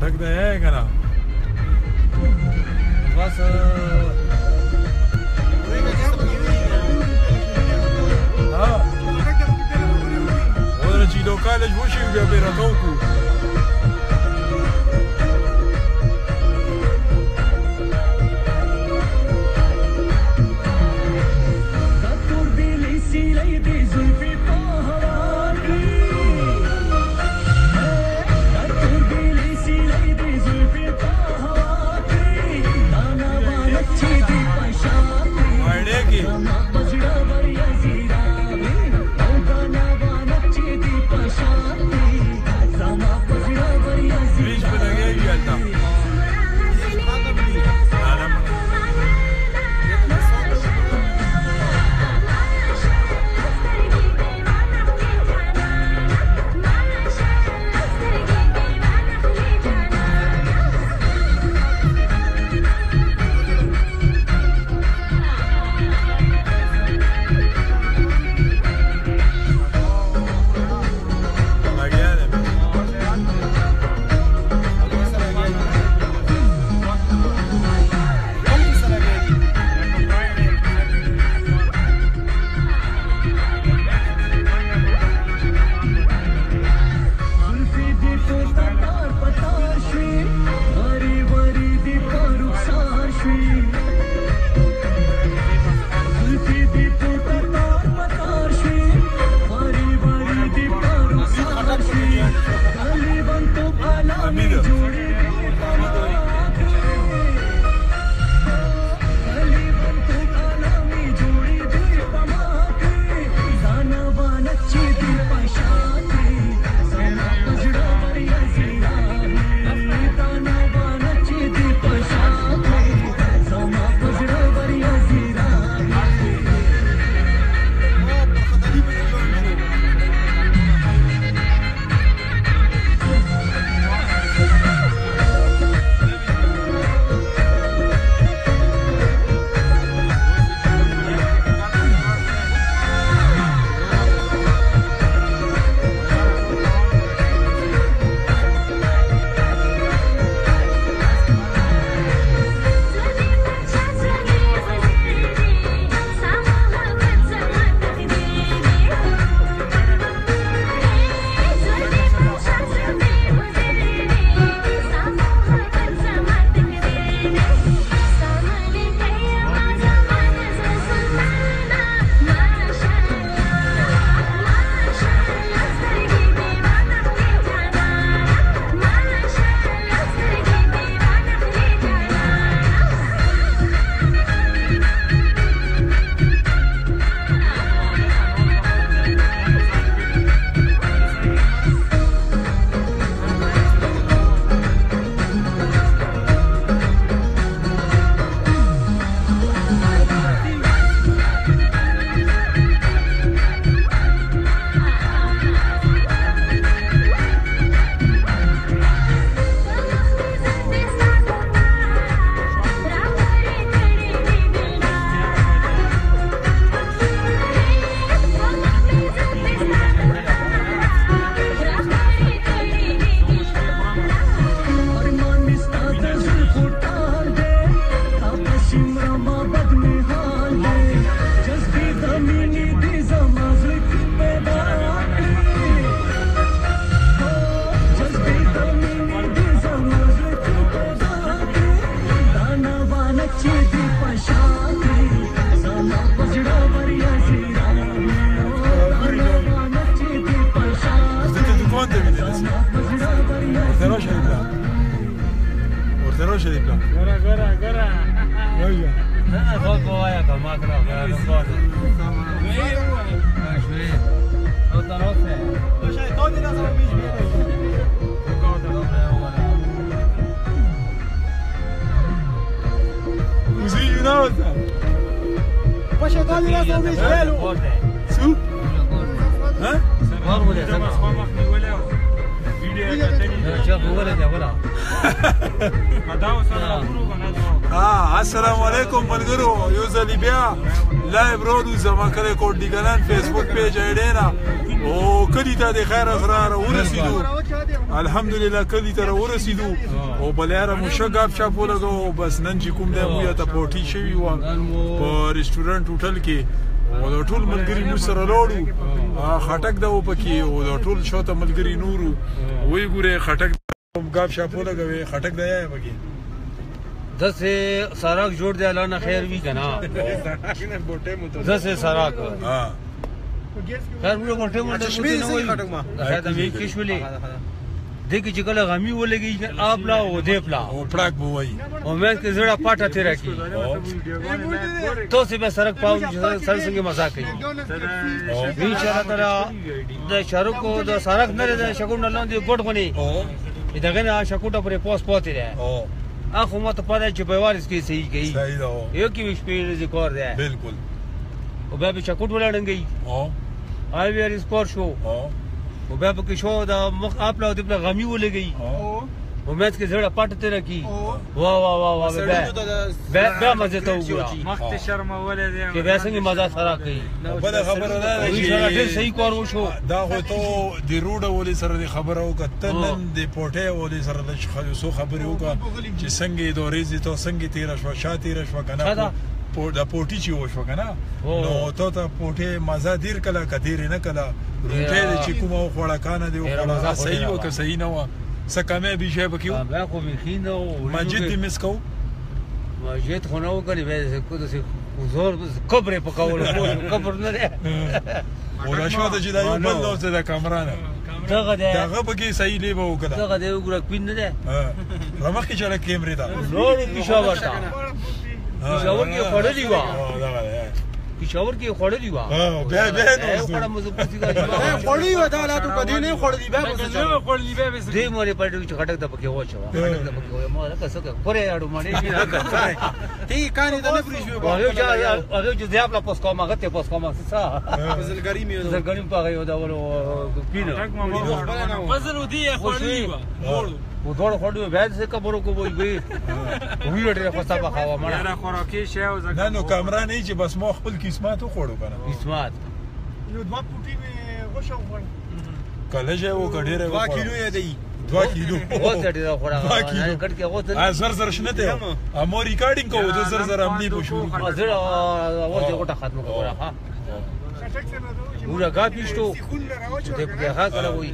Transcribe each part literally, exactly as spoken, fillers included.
پټک دی کنه بس ها ودره چې لو کالج وشي بیا به راته وکړو السلام علیکم ملګرو یو ځل بیا لایو رودو زما کلی کوټ دیګلن فیسبوک پیج ایډینا او کدی ته د خیر سره ورسېدو الحمدلله کلی ته ورسېدو او بل یاره مو ښه ګپ شپ ولګو بس نن چې کوم دی موږ ته پوټي شوي وه په رسټورنټ هوټل کې او د ټول ملګري موږ سره لاړو خټک ده و پکې او د ټول شاته ملګري نورو وایي ګورې خټک ګپ شپ ولګوې خټک دی یې پکې دسې سړک جوړ دی الله نه خیر وي که نه دسې سړک خیر موږ غونټې مونډې شوې نه وایو شاید همې کې شولې دې کې چې کله غمي ولګي آب لا او دې پلا او پړک به وایي او مېز کې زړه پاټه تېره کړي تاسې به سړک پاو سره څنګه مزه کوي انشاءالله تعالی د شارکو د سړک نه دی د شګوڼه لاندې ګوټ غونې دغه نه شکوټه پرې پوس پاتې دی اخو ما ته پته چې په وارث کې صحیح کوي صحیح ده یو کې شپې ورځې کار دی بالکل او بیا به چکوټ ولاړنګي آی وی آر سپور شو او بیا پکې شو د مخ اپلا د غمی ولګي امید کې زړه پټ ته راکی وا وا وا وا بیا بیا مزه ته وګوره مخت شرمولې دی کې بیا څنګه مزه سره کوي بل خبره ده چې ډېر صحیح کار وشو دا خو ته د روډ ولې سره د خبره وکړه نن د پټه ولې سره د خلکو خبرې وکړه چې څنګه د ورځې ته څنګه تیر شو شاته تیر شو کنه دا پوټی چې وشو کنه نو ته ته پوټه مزه دیر کله کدیر نه کله روټه چې کومه خوړه کانه دی خوړه صحیح وکړه صحیح نه و سکمه به شی بکیو بیا خو مخینه مسجد دې مس کو مسجد خو نو کړی به کو د زور قبر په کول قبر نه دی ولا شو د جدا یو بل نو د کامرانه دغه دی دغه بګي صحیح دی به وکړه دغه دی وګړه کوین نه دی رمخ کې چلا کیمرې دا نور پښاور تا پښاور کې خړلې و پښاور کې خړلې و ها بیا بیا نو خړه مزبوطی دا خړلې و دا لا ته کدی نه خړلې بیا نه خړلې بیا به دې مورې پټو چې خټک د پکې وچو خټک د پکې وای ما راکه څه پرې اړو باندې نه کړای تی کانی ته نه پریښو هغه چې هغه چې دیابلا پوس کوم هغه ته پوس کوم څه زلګری مې زلګری په هغه دا ولو پینو وزن ودی خړلې و و دوړ خړلې بیا څه کبرو کو وای وی وی ډېر خو صاحب خوا ما نه خوراکي شی او نه نو کامرا نه چې بس مو خپل قسمت خوړو کنه قسمت یو دوه پټي مې غوښه وخوړ کله چې و کډېره دوه کیلو یې دی دوه کیلو اوس ډېر خوړا نه کټ کې اوس ا زر زر شنه ته امو ریکارډینګ کوو د زر زر امني په شروع زړه اوس یو ټا ختم کوو ها ورا غاپیشتو ته په هغه کړه وای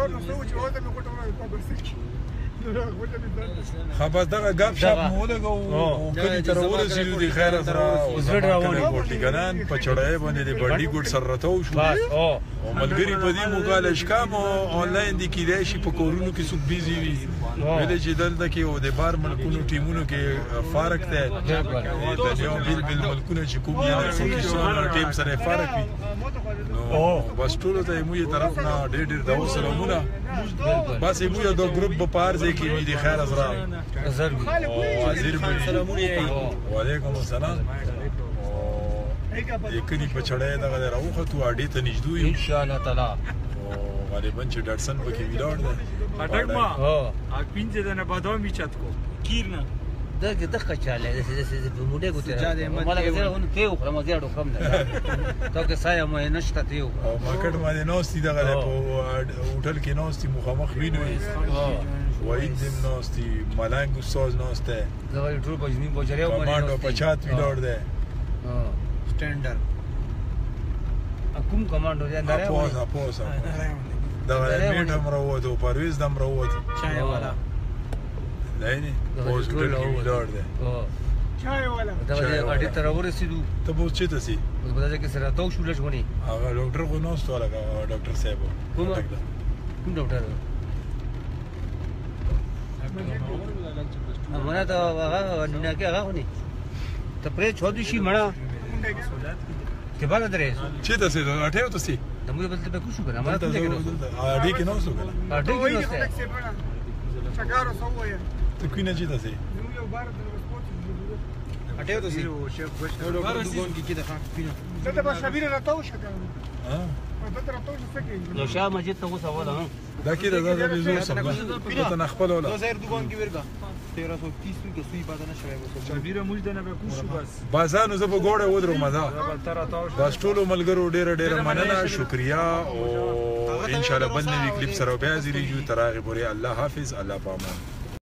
خبر دغه غاب شپ مو لګو کله تر ورسېدو د خیر سره زړه روانه ګوټی ګنان په چړای باندې د بډی ګډ سره راتو شو او ملګری په دې مقاله شکام آنلاین د کیدای شي په کورونو کې څوک بيزي وي ولې چې دلته کې او د بار ملکونو ټیمونو کې فرق دی د یو بل بل ملکونو چې کوم یو څو ټیم سره فرق وي او بس ټول ته مو یې طرف نه ډېر ډېر دا سلامونه بس مو یو د ګروپ په پارځه کې وي د خیر سره زر وزیر سلامونه وعلیکم السلام یکنی په چړای دغه راوخه تو اډې ته نږدې یو ان شاء الله تعالی او غالبا چې ډاټسن پکې ویلاړ ده خټک ما ا پینځه دنه بادام میچات کو کیرنا دا کې دغه چاله د دې په موډه کوته مله زه ونه تیو خو ما زیاړو کم نه تا کې سایه مې نشته تیو او مارکیټ باندې نوستي دغه په هوټل کې نوستي مخامخ وینو وایي دیم نوستي ملنګ استاد نوسته دا ټول په ځینې بوجریو باندې کمانډو پچات ویلاړ ده سټانډر کوم کمانډو دی اندره پوسا پوسا دغه میټ هم راوته پرويز دم راوته چای والا نه پوس ګل ویلاړ ده چای والا دا اډې تر ورسېدو ته به چې تاسي اوس به دا کې سره تاو شو لښونی هغه ډاکټر کو نو ستوره ډاکټر صاحب کوم کوم ډاکټر امونه دا هغه نه کې هغه ونی ته پرې چھو دي شي مړه کې بالا درې چې تاسي اټیو تاسي د موږ بل ته به کوشش وکړه ما ته کې نو اډې کې نو څه کنه اډې کې نو څه چګارو سووي ته کینه چې تاسي یو بار د سپورت اټیو ته سي یو ډاکټر دګون کې کده خان پینو ته به شبیر راتاو شکه ها ته راتاو شکه نو شاه مسجد ته وسه ولا دا کې دا د زور سم ته نه خپل ولا زهر دګون کې ورګه तेरह सौ तीस کې سوی پاتې نه شوی وسو چابیره موږ دنه به کوشو بس بازانو زه په ګوړه ودرم مزه تر تاو دا ټولو ملګرو ډیره ډیره مننه شکریا او ان شاء الله بل نوی کلیپ سره بیا زیریږو تر هغه پورې الله حافظ الله پامان